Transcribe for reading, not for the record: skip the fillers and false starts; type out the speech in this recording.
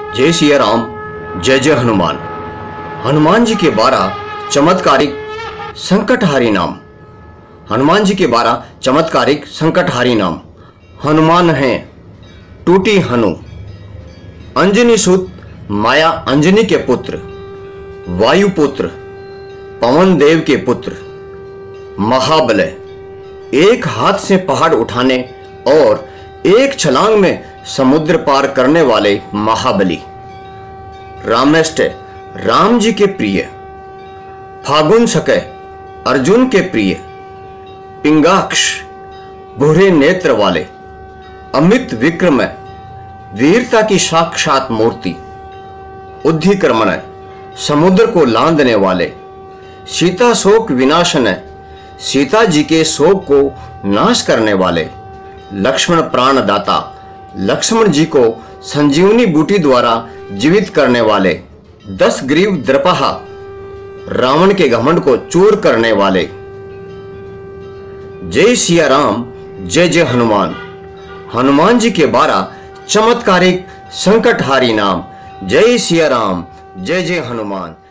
जय सिया राम, जय जय हनुमान। हनुमान जी के 12 चमत्कारिक संकटहारी नाम। हनुमान जी के 12 चमत्कारिक संकटहारी नाम। हनुमान हैं टूटी हनु, अंजनी सुत माया अंजनी के पुत्र, वायुपुत्र पवन देव के पुत्र, महाबलय एक हाथ से पहाड़ उठाने और एक छलांग में समुद्र पार करने वाले महाबली, रामेष्ट राम जी के प्रिय, फागुन सके अर्जुन के प्रिय, पिंगाक्ष भूरे नेत्र वाले, अमित विक्रम वीरता की साक्षात मूर्ति, उद्धिक्रमण समुद्र को लांदने वाले, सीता शोक विनाशन सीता जी के शोक को नाश करने वाले, लक्ष्मण प्राणदाता लक्ष्मण जी को संजीवनी बूटी द्वारा जीवित करने वाले, 10 ग्रीव द्रपहा रावण के घमंड को चूर करने वाले। जय सिया राम, जय जय हनुमान। हनुमान जी के 12 चमत्कारिक संकटहारी नाम। जय सिया राम, जय जय हनुमान।